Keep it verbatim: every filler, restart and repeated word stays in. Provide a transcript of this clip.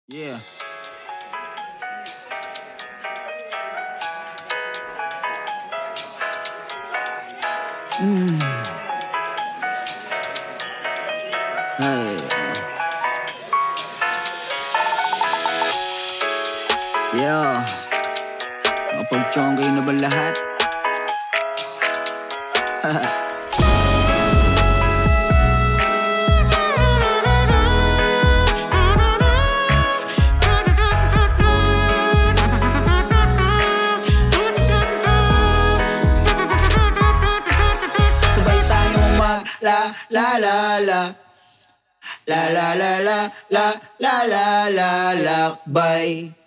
Yeah. Mm. Hey. Yeah. Nakapag-chongay na ba lahat? Sabay tayong mag la la la la La la la la la la la la lakbay.